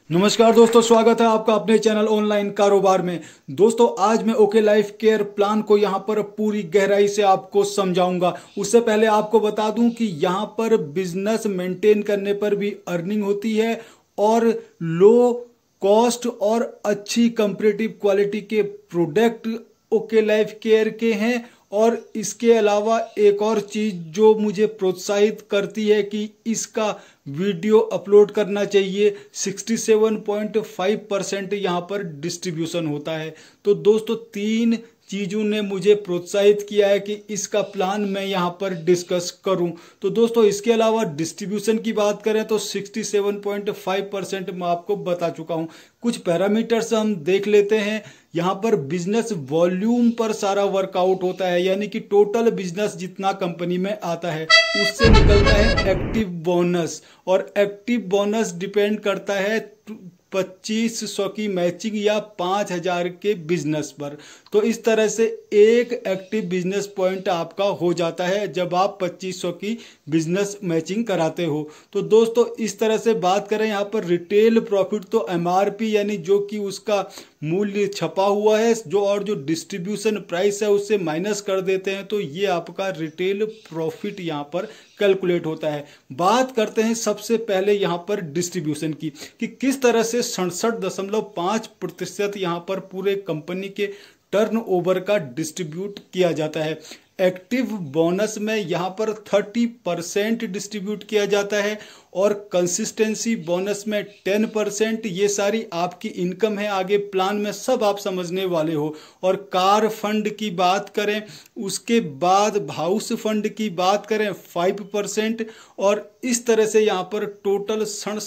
नमस्कार दोस्तों, स्वागत है आपका अपने चैनल ऑनलाइन कारोबार में। दोस्तों, आज मैं ओके लाइफ केयर प्लान को यहाँ पर पूरी गहराई से आपको समझाऊंगा। उससे पहले आपको बता दूं कि यहाँ पर बिजनेस मेंटेन करने पर भी अर्निंग होती है और लो कॉस्ट और अच्छी कंपैरेटिव क्वालिटी के प्रोडक्ट ओके लाइफ केयर के हैं। और इसके अलावा एक और चीज जो मुझे प्रोत्साहित करती है कि इसका वीडियो अपलोड करना चाहिए, 67.5% यहाँ पर डिस्ट्रीब्यूशन होता है। तो दोस्तों, तीन चीज़ों ने मुझे प्रोत्साहित किया है कि इसका प्लान मैं यहाँ पर डिस्कस करूँ। तो दोस्तों, इसके अलावा डिस्ट्रीब्यूशन की बात करें तो 67.5% मैं आपको बता चुका हूँ। कुछ पैरामीटर्स हम देख लेते हैं। यहाँ पर बिजनेस वॉल्यूम पर सारा वर्कआउट होता है, यानी कि टोटल बिजनेस जितना कंपनी में आता है उससे निकलता है एक्टिव बोनस। और एक्टिव बोनस डिपेंड करता है 2500 की मैचिंग या 5000 के बिजनेस पर। तो इस तरह से एक एक्टिव बिजनेस पॉइंट आपका हो जाता है जब आप 2500 की बिजनेस मैचिंग कराते हो। तो दोस्तों, इस तरह से बात करें यहाँ पर रिटेल प्रॉफिट, तो एमआरपी यानी जो कि उसका मूल्य छपा हुआ है जो डिस्ट्रीब्यूशन प्राइस है उससे माइनस कर देते हैं, तो ये आपका रिटेल प्रॉफिट यहाँ पर कैलकुलेट होता है। बात करते हैं सबसे पहले यहाँ पर डिस्ट्रीब्यूशन की कि किस तरह से 67.5% यहाँ पर पूरे कंपनी के टर्नओवर का डिस्ट्रीब्यूट किया जाता है। एक्टिव बोनस में यहाँ पर 30% डिस्ट्रीब्यूट किया जाता है और कंसिस्टेंसी बोनस में 10%। ये सारी आपकी इनकम है, आगे प्लान में सब आप समझने वाले हो। और कार फंड की बात करें, उसके बाद हाउस फंड की बात करें 5%। और इस तरह से यहाँ पर टोटल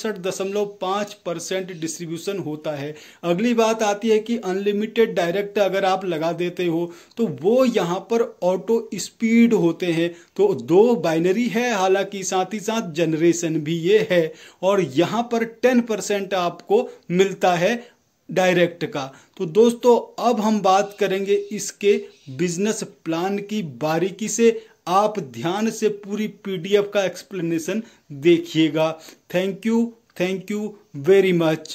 67.5% डिस्ट्रीब्यूशन होता है। अगली बात आती है कि अनलिमिटेड डायरेक्ट अगर आप लगा देते हो तो वो यहाँ पर ऑटो स्पीड होते हैं। तो दो बाइनरी है, हालांकि साथ ही साथ जनरेशन भी ये है। और यहाँ पर 10% आपको मिलता है डायरेक्ट का। तो दोस्तों, अब हम बात करेंगे इसके बिजनेस प्लान की बारीकी से। आप ध्यान से पूरी पीडीएफ का एक्सप्लेनेशन देखिएगा। Thank you very much.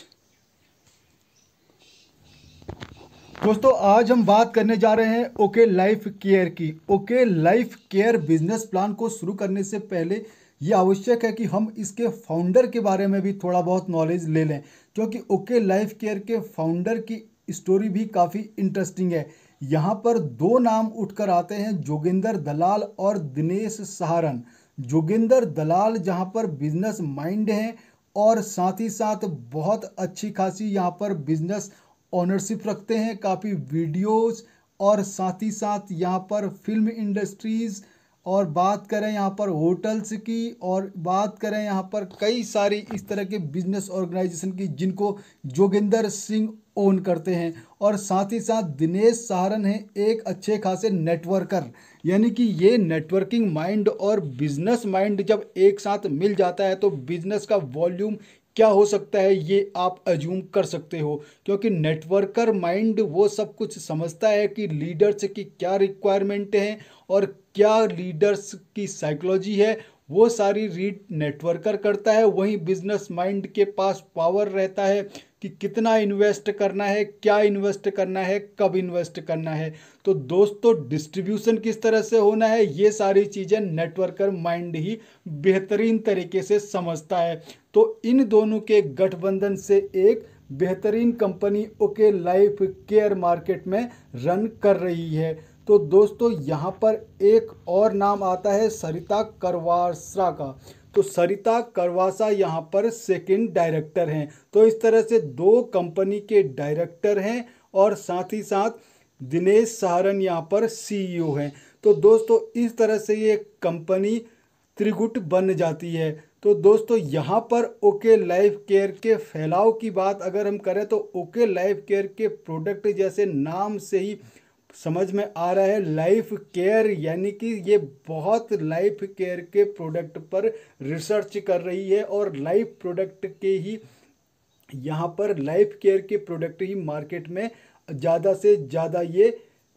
दोस्तों, आज हम बात करने जा रहे हैं ओके लाइफ केयर की। OK Life Care business plan को शुरू करने से पहले ये आवश्यक है कि हम इसके फाउंडर के बारे में भी थोड़ा बहुत नॉलेज ले लें, क्योंकि ओके लाइफ केयर के फाउंडर की स्टोरी भी काफ़ी इंटरेस्टिंग है। यहाँ पर दो नाम उठकर आते हैं, जोगिंदर दलाल और दिनेश सहारन। जोगिंदर दलाल जहाँ पर बिजनेस माइंड हैं और साथ ही साथ बहुत अच्छी खासी यहाँ पर बिजनेस ओनरशिप रखते हैं, काफ़ी वीडियोस और साथ ही साथ यहाँ पर फिल्म इंडस्ट्रीज़, और बात करें यहाँ पर होटल्स की, और बात करें यहाँ पर कई सारी इस तरह के बिजनेस ऑर्गेनाइजेशन की जिनको जोगिंदर सिंह ओन करते हैं। और साथ ही साथ दिनेश सहारन है एक अच्छे खासे नेटवर्कर, यानी कि ये नेटवर्किंग माइंड और बिजनेस माइंड जब एक साथ मिल जाता है तो बिजनेस का वॉल्यूम क्या हो सकता है ये आप अज्यूम कर सकते हो। क्योंकि नेटवर्कर माइंड वो सब कुछ समझता है कि लीडर्स की क्या रिक्वायरमेंट है और क्या लीडर्स की साइकोलॉजी है, वो सारी रीड नेटवर्कर करता है। वहीं बिजनेस माइंड के पास पावर रहता है कि कितना इन्वेस्ट करना है, क्या इन्वेस्ट करना है, कब इन्वेस्ट करना है। तो दोस्तों, डिस्ट्रीब्यूशन किस तरह से होना है, ये सारी चीज़ें नेटवर्कर माइंड ही बेहतरीन तरीके से समझता है। तो इन दोनों के गठबंधन से एक बेहतरीन company OK Life Care market में रन कर रही है। तो दोस्तों, यहाँ पर एक और नाम आता है सरिता करवासा का। तो सरिता करवासा यहाँ पर सेकंड डायरेक्टर हैं। तो इस तरह से दो कंपनी के डायरेक्टर हैं और साथ ही साथ दिनेश सहारन यहाँ पर सीईओ हैं। तो दोस्तों, इस तरह से ये कंपनी त्रिगुट बन जाती है। तो दोस्तों, यहाँ पर ओके लाइफ केयर के फैलाव की बात अगर हम करें तो ओके लाइफ केयर के प्रोडक्ट जैसे नाम से ही समझ में आ रहा है, लाइफ केयर, यानी कि ये बहुत लाइफ केयर के प्रोडक्ट पर रिसर्च कर रही है और लाइफ प्रोडक्ट के ही यहाँ पर लाइफ केयर के प्रोडक्ट ही मार्केट में ज़्यादा से ज़्यादा ये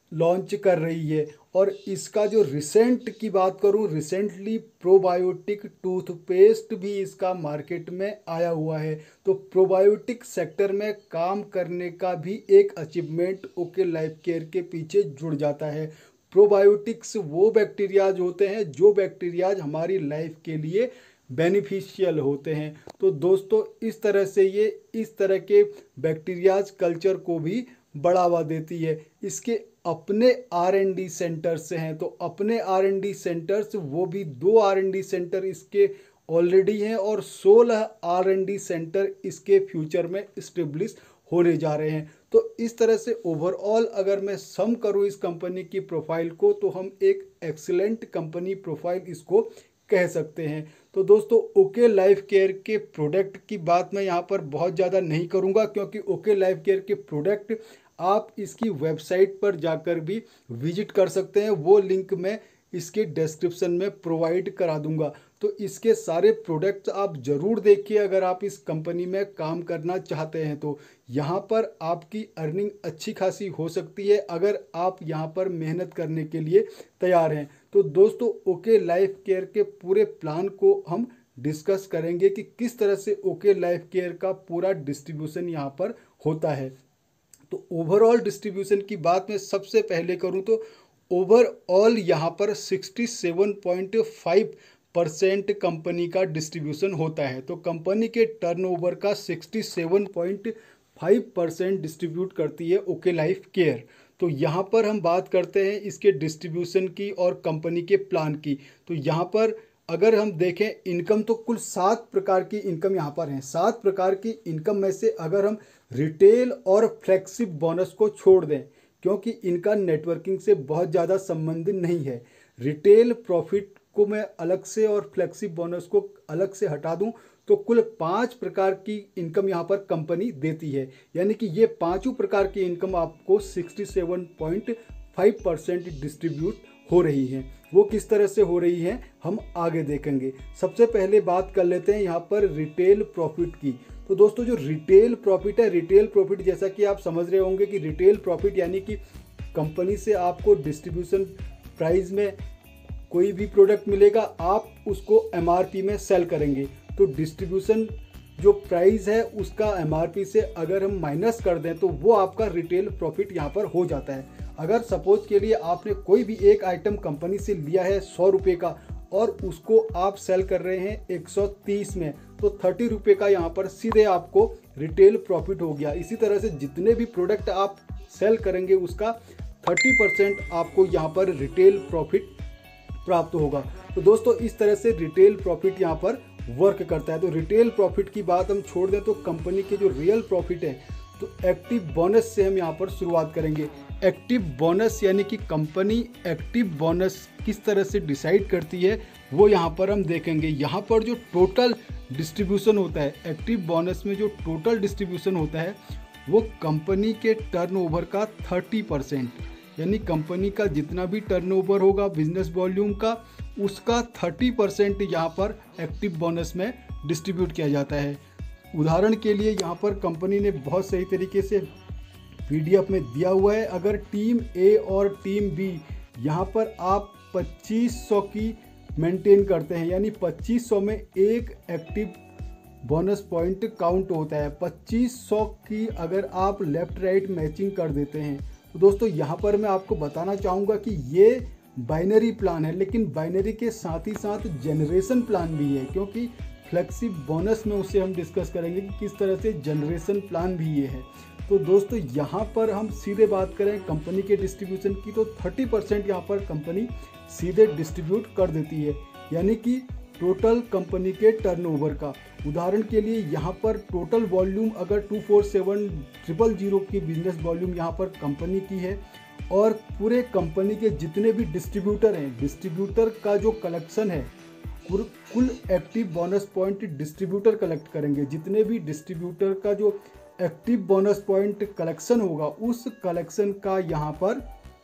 लॉन्च कर रही है। और इसका जो रिसेंट की बात करूं, रिसेंटली प्रोबायोटिक टूथपेस्ट भी इसका मार्केट में आया हुआ है। तो प्रोबायोटिक सेक्टर में काम करने का भी एक अचीवमेंट ओके लाइफ केयर के पीछे जुड़ जाता है। प्रोबायोटिक्स वो बैक्टीरियाज होते हैं जो बैक्टीरियाज हमारी लाइफ के लिए बेनिफिशियल होते हैं। तो दोस्तों इस तरह से ये इस तरह के बैक्टीरियाज कल्चर को भी बढ़ावा देती है। इसके अपने R&D सेंटर्स से हैं, तो अपने R&D सेंटर्स, वो भी 2 R&D सेंटर इसके ऑलरेडी हैं और 16 R&D सेंटर इसके फ्यूचर में इस्टेब्लिश होने जा रहे हैं। तो इस तरह से ओवरऑल अगर मैं सम करूं इस कंपनी की प्रोफाइल को, तो हम एक एक्सीलेंट कंपनी प्रोफाइल इसको कह सकते हैं। तो दोस्तों ओके लाइफ केयर के प्रोडक्ट की बात मैं यहाँ पर बहुत ज़्यादा नहीं करूँगा, क्योंकि ओके लाइफ केयर के प्रोडक्ट आप इसकी वेबसाइट पर जाकर भी विजिट कर सकते हैं। वो लिंक मैं इसके डिस्क्रिप्शन में प्रोवाइड करा दूंगा। तो इसके सारे प्रोडक्ट्स आप ज़रूर देखिए अगर आप इस कंपनी में काम करना चाहते हैं। तो यहाँ पर आपकी अर्निंग अच्छी खासी हो सकती है अगर आप यहाँ पर मेहनत करने के लिए तैयार हैं। तो दोस्तों ओके लाइफ केयर के पूरे प्लान को हम डिस्कस करेंगे कि किस तरह से ओके लाइफ केयर का पूरा डिस्ट्रीब्यूशन यहाँ पर होता है। तो ओवरऑल डिस्ट्रीब्यूशन की बात मैं सबसे पहले करूं तो ओवरऑल यहाँ पर 67.5% कंपनी का डिस्ट्रीब्यूशन होता है। तो कंपनी के टर्नओवर का 67.5% डिस्ट्रीब्यूट करती है ओके लाइफ केयर। तो यहाँ पर हम बात करते हैं इसके डिस्ट्रीब्यूशन की और कंपनी के प्लान की। तो यहाँ पर अगर हम देखें इनकम, तो कुल 7 प्रकार की इनकम यहाँ पर हैं। 7 प्रकार की इनकम में से अगर हम रिटेल और फ्लेक्सिब बोनस को छोड़ दें, क्योंकि इनका नेटवर्किंग से बहुत ज़्यादा संबंध नहीं है, रिटेल प्रॉफिट को मैं अलग से और फ्लेक्सिब बोनस को अलग से हटा दूं, तो कुल 5 प्रकार की इनकम यहाँ पर कंपनी देती है। यानी कि ये 5 प्रकार की इनकम आपको 67.5% डिस्ट्रीब्यूट हो रही है। वो किस तरह से हो रही है हम आगे देखेंगे। सबसे पहले बात कर लेते हैं यहाँ पर रिटेल प्रॉफिट की। तो दोस्तों जो रिटेल प्रॉफिट है, रिटेल प्रॉफिट जैसा कि आप समझ रहे होंगे कि रिटेल प्रॉफिट यानी कि कंपनी से आपको डिस्ट्रीब्यूशन प्राइस में कोई भी प्रोडक्ट मिलेगा, आप उसको MRP में सेल करेंगे। तो डिस्ट्रीब्यूशन जो प्राइस है उसका MRP से अगर हम माइनस कर दें तो वो आपका रिटेल प्रॉफिट यहाँ पर हो जाता है। अगर सपोज के लिए आपने कोई भी एक आइटम कंपनी से लिया है 100 रुपये का और उसको आप सेल कर रहे हैं 130 में, तो 30 रुपये का यहाँ पर सीधे आपको रिटेल प्रॉफिट हो गया। इसी तरह से जितने भी प्रोडक्ट आप सेल करेंगे उसका 30% आपको यहाँ पर रिटेल प्रॉफिट प्राप्त होगा। तो दोस्तों इस तरह से रिटेल प्रॉफिट यहाँ पर वर्क करता है। तो रिटेल प्रॉफिट की बात हम छोड़ दें तो कंपनी के जो रियल प्रॉफिट है, तो एक्टिव बोनस से हम यहाँ पर शुरुआत करेंगे। एक्टिव बोनस यानी कि कंपनी एक्टिव बोनस किस तरह से डिसाइड करती है वो यहाँ पर हम देखेंगे। यहाँ पर जो टोटल डिस्ट्रीब्यूशन होता है, एक्टिव बोनस में जो टोटल डिस्ट्रीब्यूशन होता है वो कंपनी के टर्नओवर का 30%, यानी कंपनी का जितना भी टर्नओवर होगा बिजनेस वॉल्यूम का, उसका 30% यहाँ पर एक्टिव बोनस में डिस्ट्रीब्यूट किया जाता है। उदाहरण के लिए यहाँ पर कंपनी ने बहुत सही तरीके से PDF में दिया हुआ है। अगर टीम A और टीम B यहाँ पर आप 2500 की मेंटेन करते हैं, यानी 2500 में एक एक्टिव बोनस पॉइंट काउंट होता है। 2500 की अगर आप लेफ्ट राइट मैचिंग कर देते हैं, तो दोस्तों यहाँ पर मैं आपको बताना चाहूँगा कि ये बाइनरी प्लान है, लेकिन बाइनरी के साथ ही साथ जनरेशन प्लान भी है, क्योंकि फ्लेक्सिब बोनस में उसे हम डिस्कस करेंगे कि किस तरह से जनरेशन प्लान भी ये है। तो दोस्तों यहाँ पर हम सीधे बात करें कंपनी के डिस्ट्रीब्यूशन की, तो 30% यहाँ पर कंपनी सीधे डिस्ट्रीब्यूट कर देती है, यानी कि टोटल कंपनी के टर्नओवर का। उदाहरण के लिए यहाँ पर टोटल वॉल्यूम अगर 247,000 की बिजनेस वॉल्यूम यहाँ पर कंपनी की है और पूरे कंपनी के जितने भी डिस्ट्रीब्यूटर हैं, डिस्ट्रीब्यूटर का जो कलेक्शन है, कुल active bonus point distributor collect करेंगे। जितने भी डिस्ट्रीब्यूटर का जो एक्टिव बोनस पॉइंट कलेक्शन होगा, उस कलेक्शन का यहाँ पर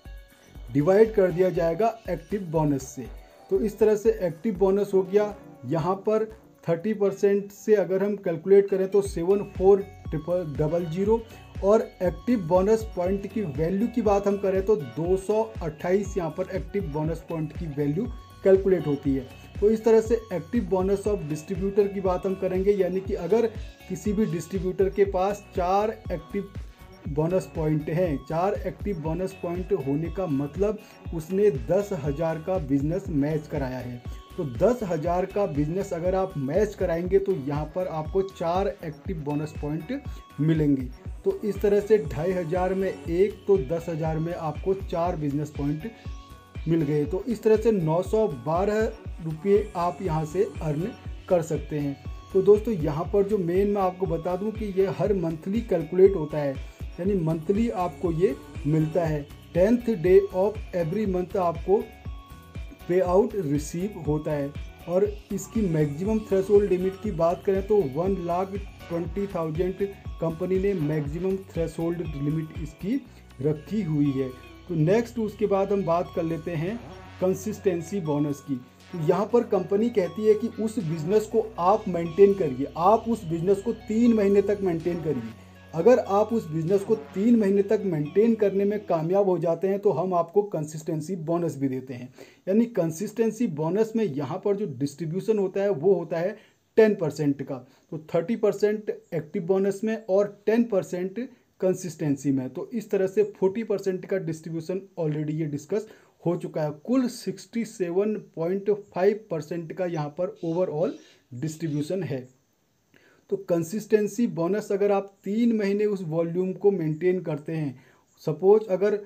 डिवाइड कर दिया जाएगा एक्टिव बोनस से। तो इस तरह से एक्टिव बोनस हो गया। यहाँ पर 30% से अगर हम कैलकुलेट करें तो 74 000 और एक्टिव बोनस पॉइंट की वैल्यू की बात हम करें तो 228 यहाँ पर एक्टिव बोनस पॉइंट की वैल्यू कैलकुलेट होती है। तो इस तरह से एक्टिव बोनस ऑफ डिस्ट्रीब्यूटर की बात हम करेंगे, यानी कि अगर किसी भी डिस्ट्रीब्यूटर के पास 4 एक्टिव बोनस पॉइंट हैं, 4 एक्टिव बोनस पॉइंट होने का मतलब उसने 10,000 का बिजनेस मैच कराया है। तो 10,000 का बिजनेस अगर आप मैच कराएंगे तो यहाँ पर आपको 4 एक्टिव बोनस पॉइंट मिलेंगे। तो इस तरह से 2,500 में एक, तो 10,000 में आपको 4 बिजनेस पॉइंट मिल गए। तो इस तरह से 912 रुपये आप यहाँ से अर्न कर सकते हैं। तो दोस्तों यहाँ पर जो मेन मैं आपको बता दूँ कि ये हर मंथली कैलकुलेट होता है, यानी मंथली आपको ये मिलता है। 10th day of every month आपको पे आउट रिसीव होता है। और इसकी मैक्सिमम थ्रेशोल्ड लिमिट की बात करें तो 1,20,000 कंपनी ने मैक्सिमम थ्रेशोल्ड लिमिट इसकी रखी हुई है। तो नेक्स्ट उसके बाद हम बात कर लेते हैं कंसिस्टेंसी बोनस की। तो यहाँ पर कंपनी कहती है कि उस बिज़नेस को आप मेंटेन करिए, आप उस बिज़नेस को 3 महीने तक मेंटेन करिए। अगर आप उस बिज़नेस को 3 महीने तक मेंटेन करने में कामयाब हो जाते हैं तो हम आपको कंसिस्टेंसी बोनस भी देते हैं। यानी कंसिस्टेंसी बोनस में यहाँ पर जो डिस्ट्रीब्यूशन होता है वो होता है 10% का। तो 30% एक्टिव बोनस में और 10% कंसिस्टेंसी में। तो इस तरह से 40% का डिस्ट्रीब्यूशन ऑलरेडी ये डिस्कस हो चुका है। कुल 67.5% का यहाँ पर ओवरऑल डिस्ट्रीब्यूशन है। तो कंसिस्टेंसी बोनस अगर आप 3 महीने उस वॉल्यूम को मेंटेन करते हैं, सपोज अगर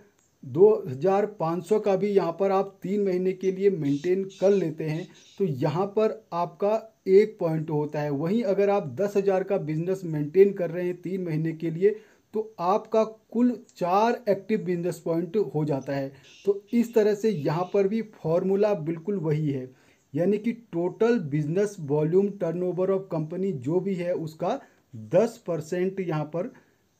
2,500 का भी यहाँ पर आप 3 महीने के लिए मेंटेन कर लेते हैं तो यहाँ पर आपका 1 पॉइंट होता है। वहीं अगर आप 10,000 का बिजनेस मेंटेन कर रहे हैं 3 महीने के लिए तो आपका कुल 4 एक्टिव बिजनेस पॉइंट हो जाता है। तो इस तरह से यहाँ पर भी फॉर्मूला बिल्कुल वही है, यानी कि total business volume turnover of company जो भी है उसका 10% यहाँ पर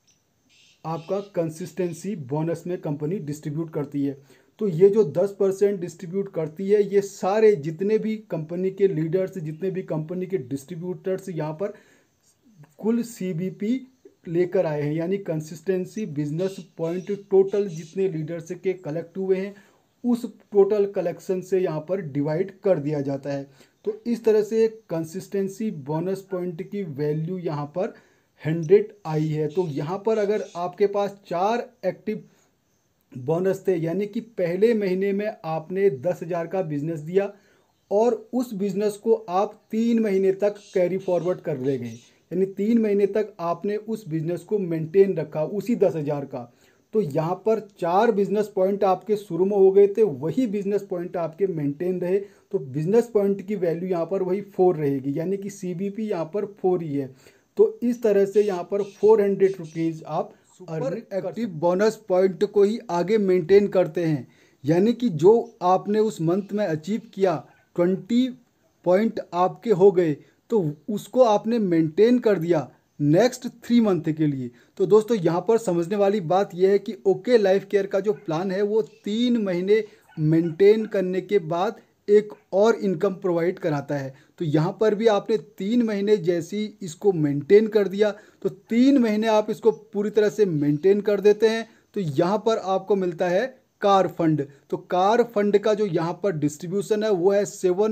आपका कंसिस्टेंसी बोनस में कंपनी डिस्ट्रीब्यूट करती है। तो ये जो 10% डिस्ट्रीब्यूट करती है ये सारे जितने भी कंपनी के लीडर्स, जितने भी कंपनी के डिस्ट्रीब्यूटर्स यहाँ पर कुल CBP लेकर आए हैं, यानी कंसिस्टेंसी बिजनेस पॉइंट टोटल जितने लीडर्स के कलेक्ट हुए हैं उस टोटल कलेक्शन से यहाँ पर डिवाइड कर दिया जाता है। तो इस तरह से कंसिस्टेंसी बोनस पॉइंट की वैल्यू यहाँ पर 100 आई है। तो यहाँ पर अगर आपके पास 4 एक्टिव बोनस थे, यानी कि पहले महीने में आपने 10,000 का बिजनेस दिया और उस बिजनेस को आप 3 महीने तक कैरी फॉरवर्ड कर ले गए, यानी 3 महीने तक आपने उस बिजनेस को मेंटेन रखा उसी 10,000 का। तो यहाँ पर 4 बिजनेस पॉइंट आपके शुरू में हो गए थे, वही बिजनेस पॉइंट आपके मेंटेन रहे। तो बिजनेस पॉइंट की वैल्यू यहाँ पर वही 4 रहेगी, यानी कि CBP यहाँ पर 4 ही है। तो इस तरह से यहाँ पर 400 रुपीज़ आप सुपर एक्टिव बोनस पॉइंट को ही आगे मेंटेन करते हैं, यानी कि जो आपने उस मंथ में अचीव किया 20 पॉइंट आपके हो गए तो उसको आपने मेंटेन कर दिया नेक्स्ट 3 मंथ के लिए। तो दोस्तों यहाँ पर समझने वाली बात यह है कि ओके लाइफ केयर का जो प्लान है वो 3 महीने मेंटेन करने के बाद एक और इनकम प्रोवाइड कराता है। तो यहाँ पर भी आपने 3 महीने जैसी इसको मेंटेन कर दिया तो 3 महीने आप इसको पूरी तरह से मेंटेन कर देते हैं तो यहाँ पर आपको मिलता है कार फंड। तो कार फंड का जो यहाँ पर डिस्ट्रीब्यूशन है वो है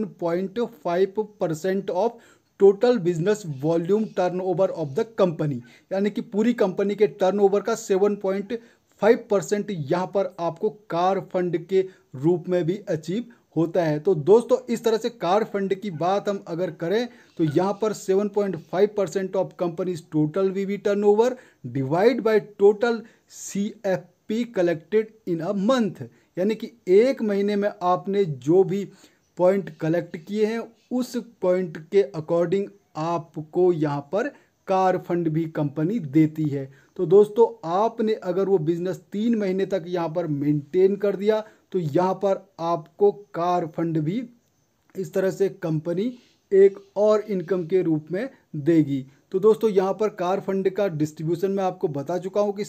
7.5% of total business volume turnover of the company, यानी कि पूरी कंपनी के टर्नओवर का 7.5% यहाँ पर आपको कार फंड के रूप में भी अचीव होता है। तो दोस्तों इस तरह से कार फंड की बात हम अगर करें तो यहाँ पर 7.5% of company's total VV turnover divide by total CFP collected in a month, यानी कि एक महीने में आपने जो भी पॉइंट कलेक्ट किए हैं उस पॉइंट के अकॉर्डिंग आपको यहाँ पर कार फंड भी कंपनी देती है। तो दोस्तों आपने अगर वो बिजनेस 3 महीने तक यहाँ पर मेंटेन कर दिया तो यहाँ पर आपको कार फंड भी इस तरह से कंपनी एक और इनकम के रूप में देगी। तो दोस्तों यहाँ पर कार फंड का डिस्ट्रीब्यूशन मैं आपको बता चुका हूँ कि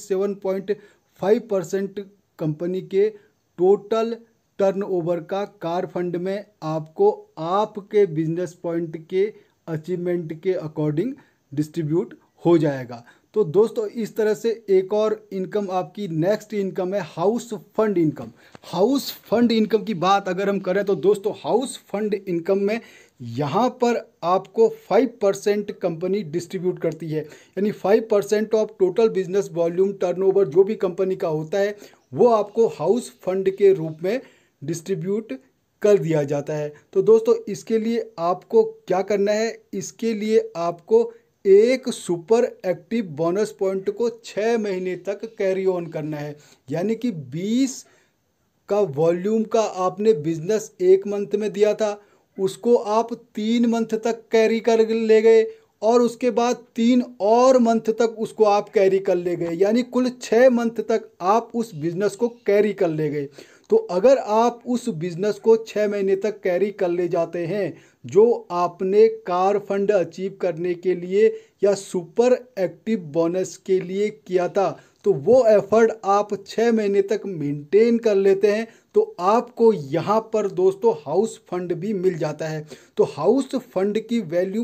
7.5% कंपनी के टोटल टर्नओवर का कार फंड में आपको आपके बिजनेस पॉइंट के अचीवमेंट के अकॉर्डिंग डिस्ट्रीब्यूट हो जाएगा। तो दोस्तों इस तरह से एक और इनकम आपकी नेक्स्ट इनकम है house fund income. House fund income की बात अगर हम करें तो दोस्तों हाउस फंड इनकम में यहाँ पर आपको 5% कंपनी डिस्ट्रीब्यूट करती है, यानी 5% of total business volume turnover जो भी कंपनी का होता है वो आपको हाउस फंड के रूप में डिस्ट्रीब्यूट कर दिया जाता है। तो दोस्तों इसके लिए आपको क्या करना है, इसके लिए आपको एक सुपर एक्टिव बोनस पॉइंट को 6 महीने तक कैरी ऑन करना है, यानी कि 20 का वॉल्यूम का आपने बिजनेस एक मंथ में दिया था, उसको आप 3 मंथ तक कैरी कर ले गए और उसके बाद 3 और मंथ तक उसको आप कैरी कर ले गए, यानी कुल 6 मंथ तक आप उस बिजनेस को कैरी कर ले गए। तो अगर आप उस बिजनेस को 6 महीने तक कैरी कर ले जाते हैं जो आपने कार फंड अचीव करने के लिए या सुपर एक्टिव बोनस के लिए किया था, तो वो एफर्ट आप 6 महीने तक मेंटेन कर लेते हैं तो आपको यहाँ पर दोस्तों हाउस फंड भी मिल जाता है। तो हाउस फंड की वैल्यू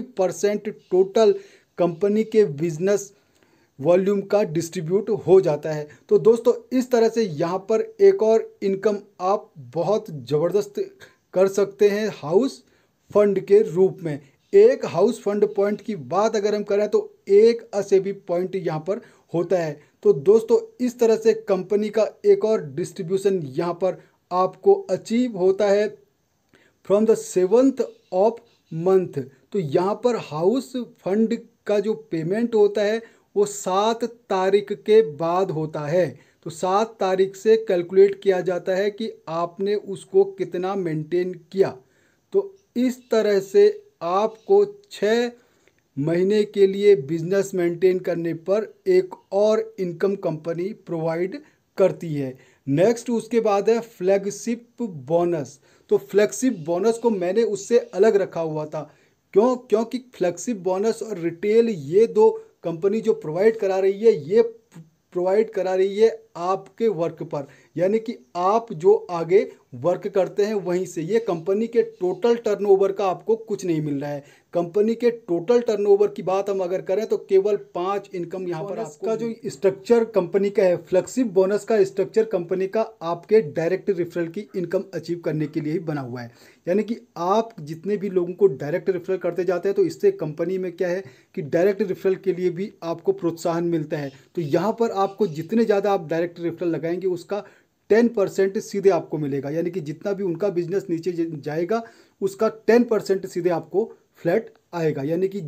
5% टोटल कंपनी के बिजनेस वॉल्यूम का डिस्ट्रीब्यूट हो जाता है। तो दोस्तों इस तरह से यहाँ पर एक और इनकम आप बहुत ज़बरदस्त कर सकते हैं हाउस फंड के रूप में। एक हाउस फंड पॉइंट की बात अगर हम करें तो 1 पॉइंट यहाँ पर होता है। तो दोस्तों इस तरह से कंपनी का एक और डिस्ट्रीब्यूशन यहाँ पर आपको अचीव होता है from the 7th of month. तो यहाँ पर हाउस फंड का जो पेमेंट होता है वो 7 तारीख के बाद होता है। तो 7 तारीख से कैलकुलेट किया जाता है कि आपने उसको कितना मेंटेन किया। तो इस तरह से आपको 6 महीने के लिए बिजनेस मेंटेन करने पर एक और इनकम कंपनी प्रोवाइड करती है। नेक्स्ट उसके बाद है फ्लैगशिप बोनस। तो फ्लैगशिप बोनस को मैंने उससे अलग रखा हुआ था, क्योंकि फ्लैगशिप बोनस और रिटेल ये दो कंपनी जो प्रोवाइड करा रही है ये प्रोवाइड करा रही है आपके वर्क पर, यानी कि आप जो आगे वर्क करते हैं वहीं से। ये कंपनी के टोटल टर्नओवर का आपको कुछ नहीं मिल रहा है। कंपनी के टोटल टर्नओवर की बात हम अगर करें तो केवल 5 इनकम यहाँ पर आपका जो स्ट्रक्चर कंपनी का है, फ्लैगशिप बोनस का स्ट्रक्चर कंपनी का आपके डायरेक्ट रेफरल की इनकम अचीव करने के लिए ही बना हुआ है। यानी कि आप जितने भी लोगों को डायरेक्ट रेफरल करते जाते हैं तो इससे कंपनी में क्या है कि डायरेक्ट रेफरल के लिए भी आपको प्रोत्साहन मिलता है। तो यहाँ पर आपको जितने ज़्यादा आप डायरेक्ट रेफरल लगाएंगे उसका 10% सीधे आपको मिलेगा, यानी कि जितना भी उनका बिजनेस नीचे जाएगा उसका 10% सीधे आपको फ्लैट आएगा, यानी कि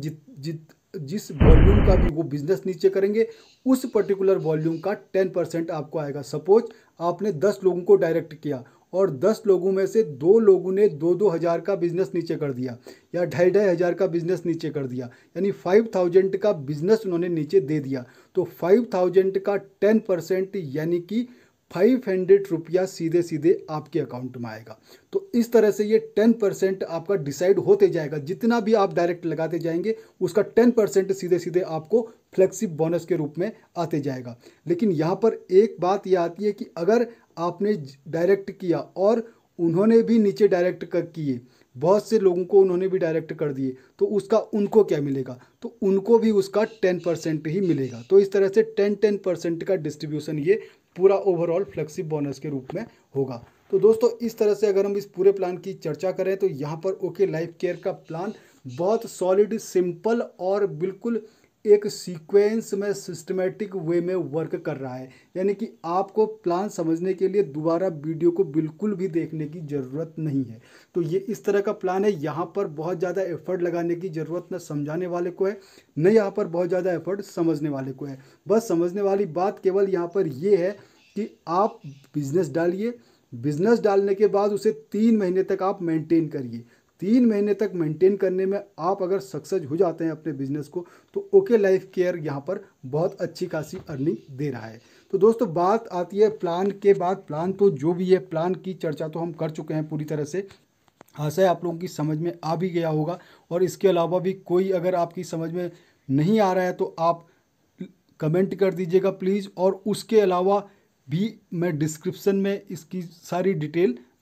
जिस वॉल्यूम का भी वो बिजनेस नीचे करेंगे उस पर्टिकुलर वॉल्यूम का 10% आपको आएगा। सपोज आपने 10 लोगों को डायरेक्ट किया और 10 लोगों में से 2 लोगों ने 2-2 हज़ार का बिजनेस नीचे कर दिया या 2,500 हज़ार का बिजनेस नीचे कर दिया, यानी 5,000 का बिजनेस उन्होंने नीचे दे दिया। तो 5,000 का 10% यानी कि 500 रुपया सीधे सीधे आपके अकाउंट में आएगा। तो इस तरह से ये 10% आपका डिसाइड होते जाएगा, जितना भी आप डायरेक्ट लगाते जाएंगे उसका 10% सीधे सीधे आपको फ्लेक्सिब बोनस के रूप में आते जाएगा। लेकिन यहाँ पर एक बात ये आती है कि अगर आपने डायरेक्ट किया और उन्होंने भी नीचे डायरेक्ट किए, बहुत से लोगों को उन्होंने भी डायरेक्ट कर दिए, तो उसका उनको क्या मिलेगा, तो उनको भी उसका 10% ही मिलेगा। तो इस तरह से 10% का डिस्ट्रीब्यूशन ये पूरा ओवरऑल फ्लेक्सिब बोनस के रूप में होगा। तो दोस्तों इस तरह से अगर हम इस पूरे प्लान की चर्चा करें तो यहाँ पर ओके लाइफ केयर का प्लान बहुत सॉलिड, सिंपल और बिल्कुल एक सीक्वेंस में सिस्टमेटिक वे में वर्क कर रहा है, यानी कि आपको प्लान समझने के लिए दोबारा वीडियो को बिल्कुल भी देखने की ज़रूरत नहीं है। तो ये इस तरह का प्लान है, यहाँ पर बहुत ज़्यादा एफर्ट लगाने की ज़रूरत न समझाने वाले को है न यहाँ पर बहुत ज़्यादा एफर्ट समझने वाले को है। बस समझने वाली बात केवल यहाँ पर ये है कि आप बिज़नेस डालिए, बिज़नेस डालने के बाद उसे 3 महीने तक आप मेंटेन करिए। 3 महीने तक मेंटेन करने में आप अगर सक्सेस हो जाते हैं अपने बिजनेस को तो ओके लाइफ केयर यहाँ पर बहुत अच्छी खासी अर्निंग दे रहा है। तो दोस्तों बात आती है प्लान के बाद। प्लान तो जो भी है, प्लान की चर्चा तो हम कर चुके हैं पूरी तरह से। आशा है आप लोगों की समझ में आ भी गया होगा, और इसके अलावा भी कोई अगर आपकी समझ में नहीं आ रहा है तो आप कमेंट कर दीजिएगा प्लीज़। और उसके अलावा भी मैं डिस्क्रिप्शन में इसकी सारी डिटेल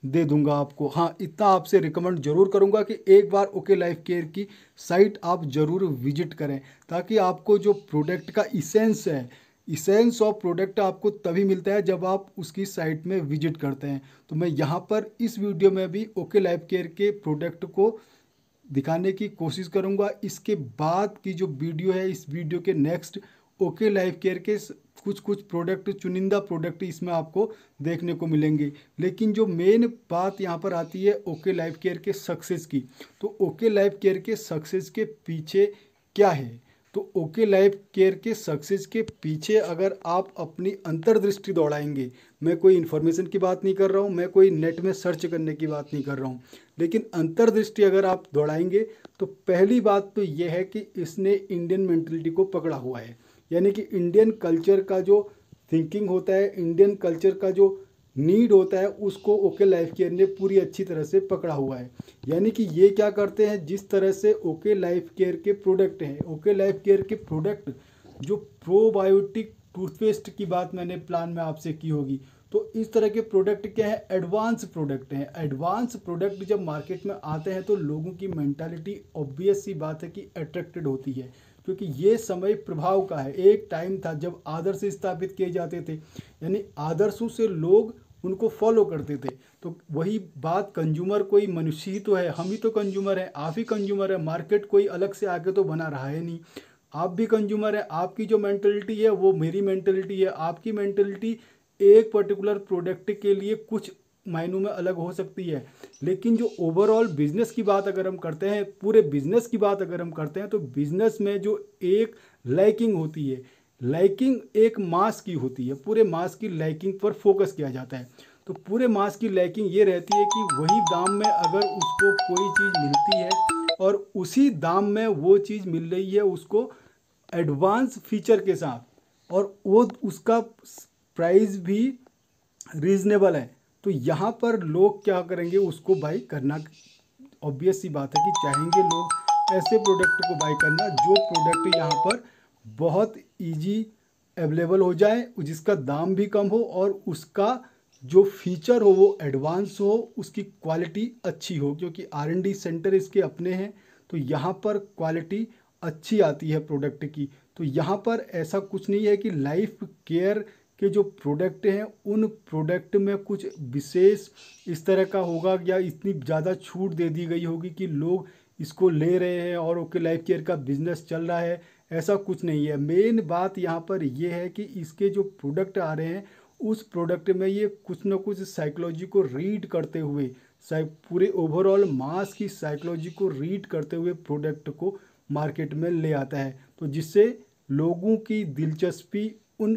दे दूंगा आपको। हाँ, इतना आपसे रिकमेंड जरूर करूंगा कि एक बार ओके लाइफ केयर की साइट आप जरूर विजिट करें, ताकि आपको जो प्रोडक्ट का इसेंस है, इसेंस ऑफ प्रोडक्ट आपको तभी मिलता है जब आप उसकी साइट में विजिट करते हैं। तो मैं यहाँ पर इस वीडियो में भी ओके लाइफ केयर के प्रोडक्ट को दिखाने की कोशिश करूंगा। इसके बाद की जो वीडियो है, इस वीडियो के नेक्स्ट ओके लाइफ केयर के कुछ कुछ प्रोडक्ट, चुनिंदा प्रोडक्ट इसमें आपको देखने को मिलेंगे। लेकिन जो मेन बात यहाँ पर आती है ओके लाइफ केयर के सक्सेस की, तो ओके लाइफ केयर के सक्सेस के पीछे क्या है? तो ओके लाइफ केयर के सक्सेस के पीछे अगर आप अपनी अंतर्दृष्टि दौड़ाएंगे, मैं कोई इन्फॉर्मेशन की बात नहीं कर रहा हूँ, मैं कोई नेट में सर्च करने की बात नहीं कर रहा हूँ, लेकिन अंतर्दृष्टि अगर आप दौड़ाएंगे तो पहली बात तो यह है कि इसने इंडियन मेंटलिटी को पकड़ा हुआ है। यानी कि इंडियन कल्चर का जो थिंकिंग होता है, इंडियन कल्चर का जो नीड होता है, उसको ओके लाइफ केयर ने पूरी अच्छी तरह से पकड़ा हुआ है। यानी कि ये क्या करते हैं, जिस तरह से ओके लाइफ केयर के प्रोडक्ट हैं, ओके लाइफ केयर के प्रोडक्ट जो प्रोबायोटिक टूथपेस्ट की बात मैंने प्लान में आपसे की होगी, तो इस तरह के प्रोडक्ट क्या है, एडवांस प्रोडक्ट हैं। एडवांस प्रोडक्ट जब मार्केट में आते हैं तो लोगों की मेंटालिटी ऑब्वियस सी बात है कि अट्रैक्टेड होती है, क्योंकि ये समय प्रभाव का है। एक टाइम था जब आदर्श स्थापित किए जाते थे, यानी आदर्शों से लोग उनको फॉलो करते थे। तो वही बात, कंज्यूमर कोई मनुष्य ही तो है, हम ही तो कंज्यूमर हैं, आप ही कंज्यूमर है, मार्केट कोई अलग से आके तो बना रहा है नहीं। आप भी कंज्यूमर है, आपकी जो मेंटलिटी है वो मेरी मेंटलिटी है, आपकी मेंटलिटी एक पर्टिकुलर प्रोडक्ट के लिए कुछ मायनों में अलग हो सकती है। लेकिन जो ओवरऑल बिजनेस की बात अगर हम करते हैं, पूरे बिजनेस की बात अगर हम करते हैं, तो बिजनेस में जो एक लाइकिंग होती है, लाइकिंग एक मास की होती है, पूरे मास की लाइकिंग पर फोकस किया जाता है। तो पूरे मास की लाइकिंग ये रहती है कि वही दाम में अगर उसको कोई चीज़ मिलती है और उसी दाम में वो चीज़ मिल रही है उसको एडवांस फीचर के साथ, और वो उसका प्राइस भी रीजनेबल है, तो यहाँ पर लोग क्या करेंगे, उसको बाई करना ऑब्वियस सी बात है कि चाहेंगे लोग ऐसे प्रोडक्ट को बाई करना जो प्रोडक्ट यहाँ पर बहुत इजी अवेलेबल हो जाए, जिसका दाम भी कम हो और उसका जो फीचर हो वो एडवांस हो, उसकी क्वालिटी अच्छी हो, क्योंकि R&D सेंटर इसके अपने हैं। तो यहाँ पर क्वालिटी अच्छी आती है प्रोडक्ट की। तो यहाँ पर ऐसा कुछ नहीं है कि लाइफ केयर के जो प्रोडक्ट हैं उन प्रोडक्ट में कुछ विशेष इस तरह का होगा या इतनी ज़्यादा छूट दे दी गई होगी कि लोग इसको ले रहे हैं और ओके लाइफ केयर का बिजनेस चल रहा है, ऐसा कुछ नहीं है। मेन बात यहाँ पर ये है कि इसके जो प्रोडक्ट आ रहे हैं उस प्रोडक्ट में ये कुछ ना कुछ साइकोलॉजी को रीड करते हुए, पूरे ओवरऑल मास की साइकोलॉजी को रीड करते हुए प्रोडक्ट को मार्केट में ले आता है, तो जिससे लोगों की दिलचस्पी उन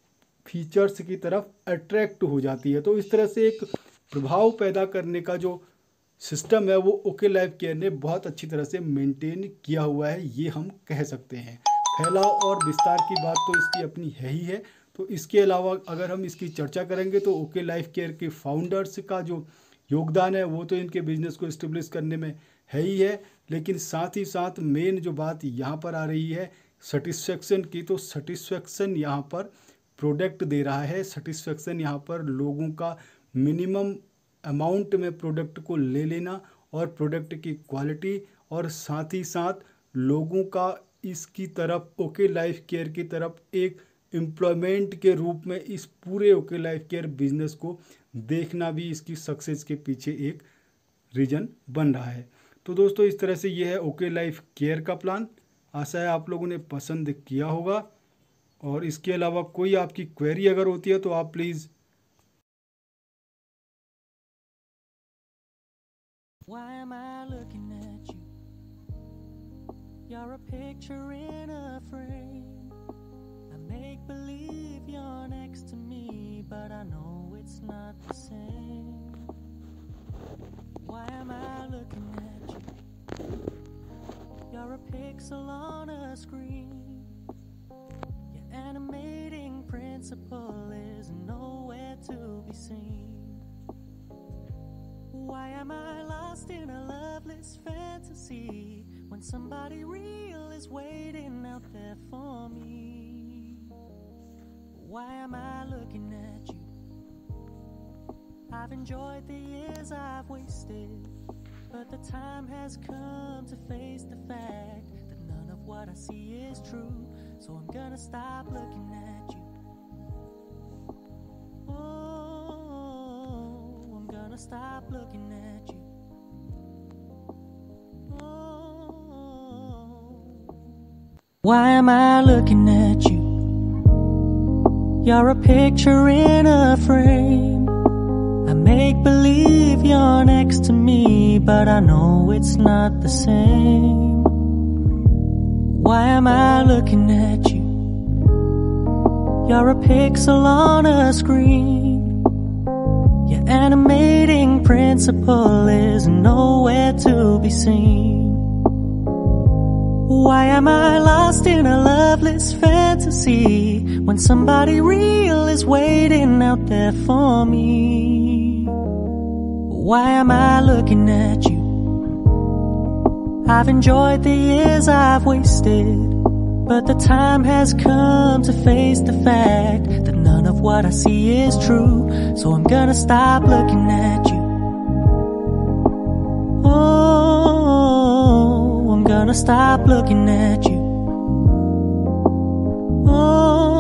फीचर्स की तरफ अट्रैक्ट हो जाती है। तो इस तरह से एक प्रभाव पैदा करने का जो सिस्टम है वो ओके लाइफ केयर ने बहुत अच्छी तरह से मेंटेन किया हुआ है, ये हम कह सकते हैं। फैलाव और विस्तार की बात तो इसकी अपनी है ही है। तो इसके अलावा अगर हम इसकी चर्चा करेंगे तो ओके लाइफ केयर के फाउंडर्स का जो योगदान है वो तो इनके बिजनेस को इस्टेब्लिश करने में है ही है, लेकिन साथ ही साथ मेन जो बात यहाँ पर आ रही है सेटिस्फेक्शन की, तो सेटिस्फेक्शन यहाँ पर प्रोडक्ट दे रहा है। सेटिस्फेक्शन यहाँ पर लोगों का मिनिमम अमाउंट में प्रोडक्ट को ले लेना और प्रोडक्ट की क्वालिटी, और साथ ही साथ लोगों का इसकी तरफ ओके लाइफ केयर की तरफ एक एम्प्लॉयमेंट के रूप में इस पूरे ओके लाइफ केयर बिजनेस को देखना भी इसकी सक्सेस के पीछे एक रीजन बन रहा है। तो दोस्तों इस तरह से ये है ओके लाइफ केयर का प्लान। आशा है आप लोगों ने पसंद किया होगा, और इसके अलावा कोई आपकी क्वेरी अगर होती है तो आप please Why am I looking at you? You're a picture in a frame. I make believe you're next to me, but I know it's not the same. Why am I looking at you? You're a pixel on a screen. Your animating principle is nowhere to be seen. Why am I lost in a loveless fantasy when somebody real is waiting out there for me? Why am I looking at you? I've enjoyed the years I've wasted, but the time has come to face the fact that none of what I see is true. So I'm gonna stop looking at you. Oh, I'm gonna stop looking at you. Oh, why am I looking at you? You're a picture in a frame. I make believe you're next to me, but I know it's not the same. Why am I looking at you? You're a pixel on a screen. Your animating principle is nowhere to be seen. Why am I lost in a loveless fantasy when somebody real is waiting out there for me? Why am I looking at you? I've enjoyed the years I've wasted, but the time has come to face the fact that none of what I see is true. So I'm gonna stop looking at you. Oh, I'm gonna stop looking at you. Oh.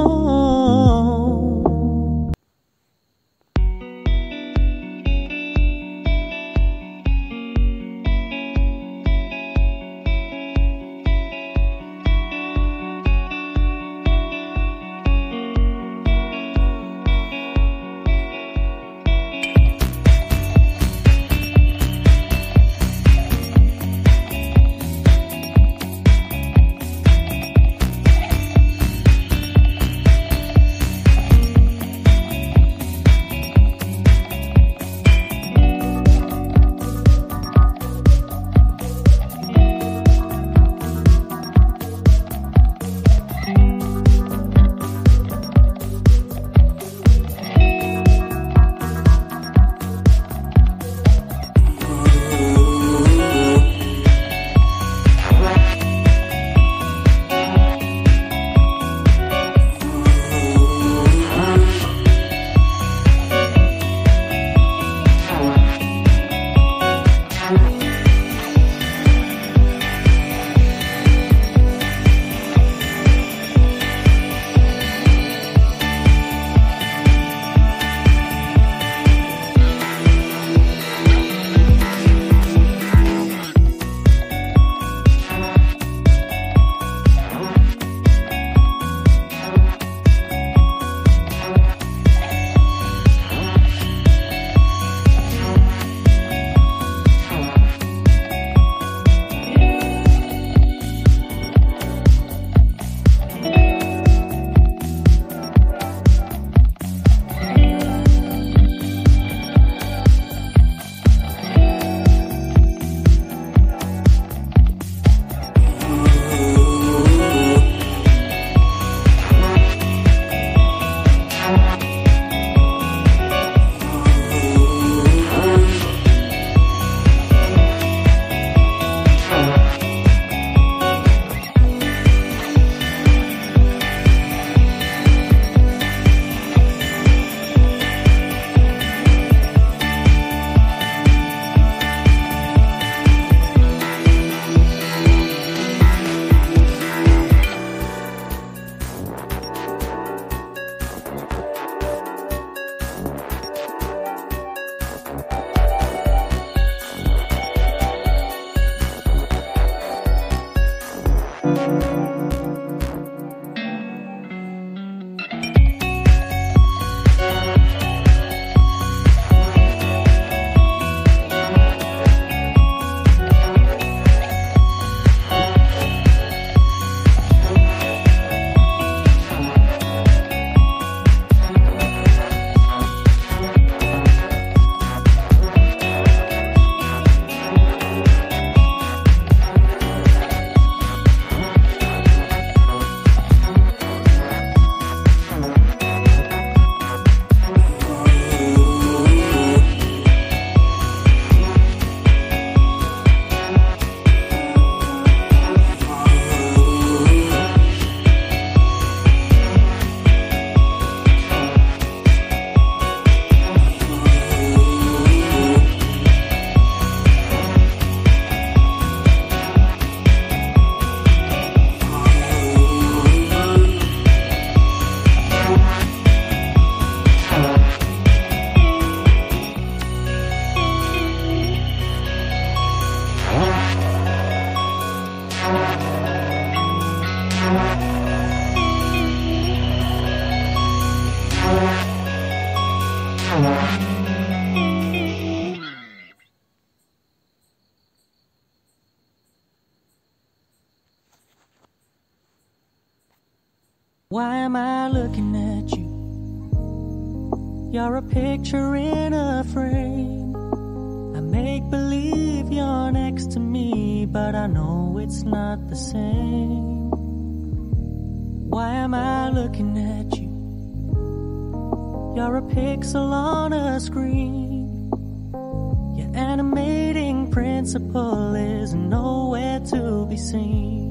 Why am I looking at you? You're a picture in a frame. I make believe you're next to me, but I know it's not the same. Why am I looking at you? You're a pixel on a screen. Your animating principle is nowhere to be seen.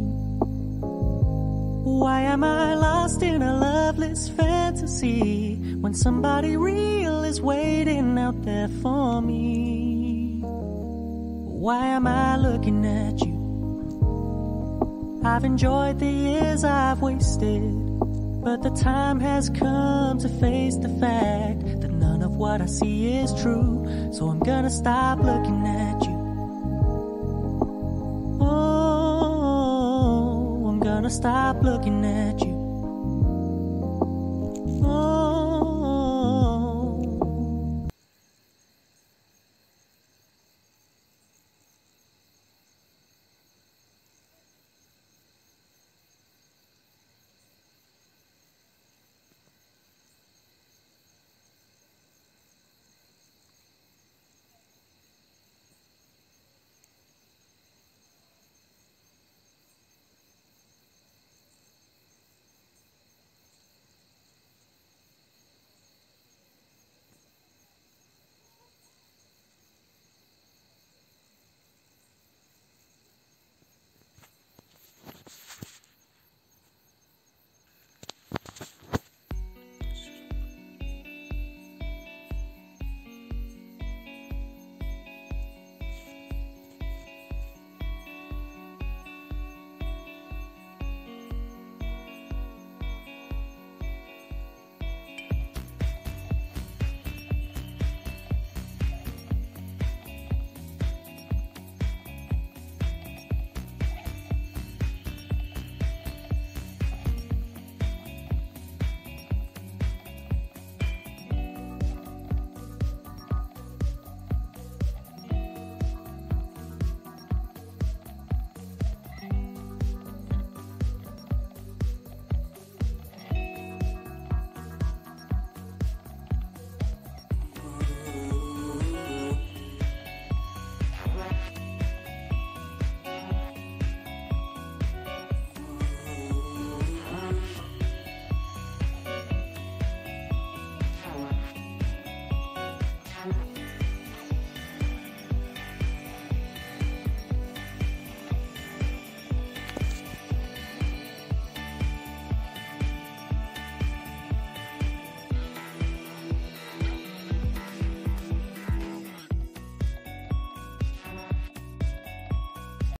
Why am I lost in a loveless fantasy when somebody real is waiting out there for me? Why am I looking at you? I've enjoyed the years I've wasted, but the time has come to face the fact that none of what I see is true. So I'm gonna stop looking at you. Oh, I'm gonna stop looking at you.